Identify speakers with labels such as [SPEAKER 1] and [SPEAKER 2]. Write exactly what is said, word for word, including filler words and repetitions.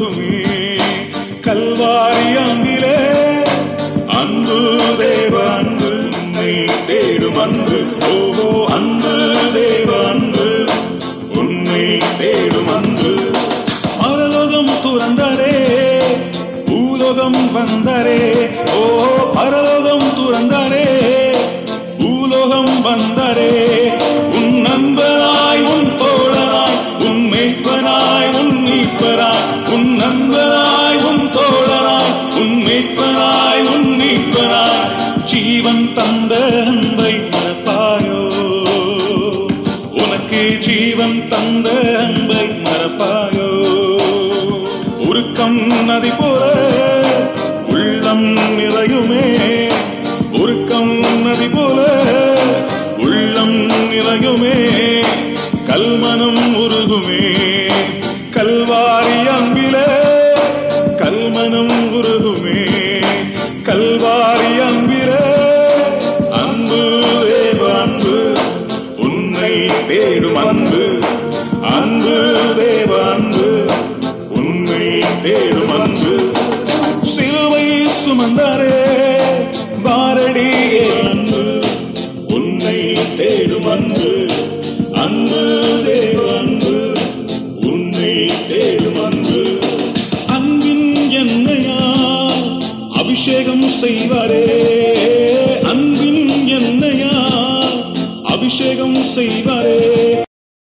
[SPEAKER 1] உருகுமே கல்வாரி அன்பிலே அன்பு தேவ அன்பு உன்னை தேடும் அன்பு ஓஹோ அன்பு தேவ அன்பு உன்னை தேடும் அன்பு பரலோகம் துறந்தாரே பூலோகம் வந்தாரே ஓ பரலோகம் துறந்தாரே பூலோகம் வந்தாரே உன் நண்பனாய் உன் தோழனாய் உன் மேய்ப்பனாய் உன் மீட்பனாய் உன் நண்பனாய் உன் தோழனாய் உன் மேய்ப்பனாய் உன் மீட்பனாய் ஜீவன் தந்த அன்பை மறப்பாயோ உனக்கு ஜீவன் தந்த அன்பை மறப்பாயோ உருக்கம் நதி போல உள்ளம் நிறையுமே உருக்கம் நதி போல உள்ளம் நிறையுமே கல்மனம் உருகுமே கல்வாரி அன்பிலே கல்மனம் உருகுமே கல்வாரி அன்பிலே அன்பு தேவ அன்பு உன்னை தேடும் அன்பு அன்பு தேவ அன்பு உன்னை தேடும் அன்பு சிலுவை சுமந்தாரே பாரடியே அன்பு உன்னை தேடும் அன்பு அன்பு தேவ அன்பு உன்னை தேடும் அன்பு அன்பின் எண்ணெயால் அபிஷேகம் செய்வாரே அன்பின் எண்ணெயால் அபிஷேகம் செய்வார்